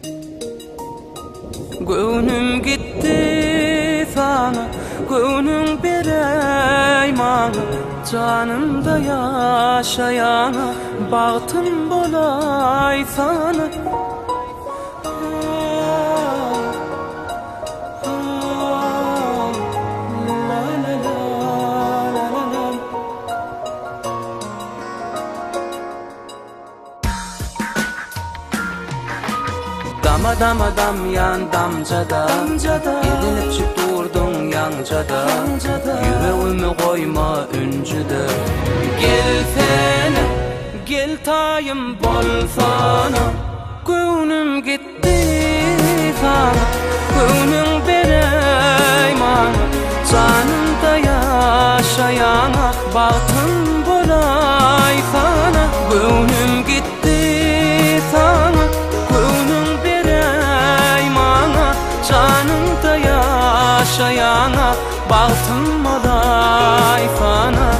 Gönlüm gitti sana, gönlüm bereyman. Canımda yaşayana, bahtım bolay sana. Dam yan damcada, edilip durdun yancada. Yüreğimi koyma üncüde. Gel fene, gel tayım bol sana. Gönlüm gitti sana, gönlüm bereyman. Canımda yaşayana, bahtım bolay sana. Gönlüm gitti sana, gönlüm bereymana. Canımda yaşayana, bahtım bolay sana.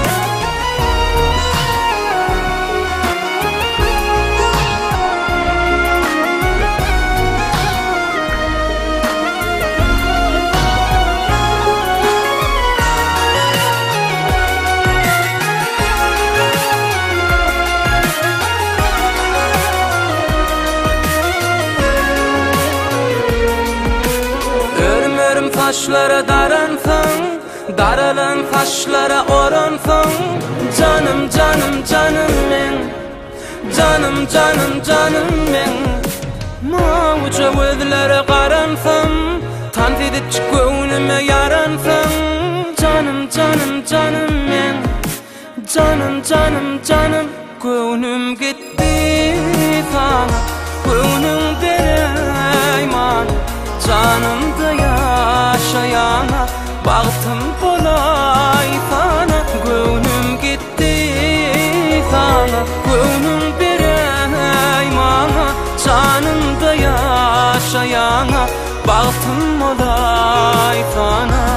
Kaşlara daransın, daralan kaşlara oransın. Canım canım canım men, canım canım canım men. Mavca gözlere qaransın, tanfidip gönlüme yaransın. Canım canım canım men, canım canım canım. Gönlüm gitti sana, gönlüm bereyman. Canımda yaşayana, bahtım bolay sana. Gönlüm gitti sana, gönlüm bereymana. Canımda yaşayana, bahtım bolay sana.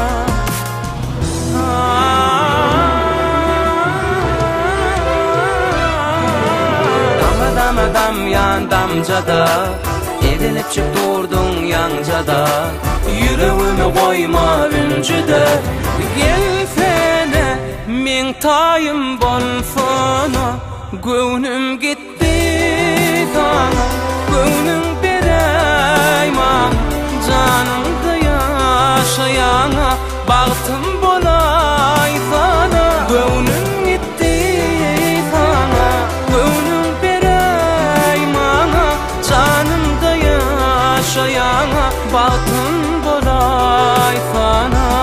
Dam yan damcada, edilip durdun yancada. Yüreğimi koyma üncüde. Gel fene, men tayım bol sana. Gönlüm gitti sana, gönlüm bereyman. Canımda yaşayana, bahtım bolay sana. Gönlüm gitti sana, gönlüm bereymana. Canımda yaşayana, bahtım bolay sana.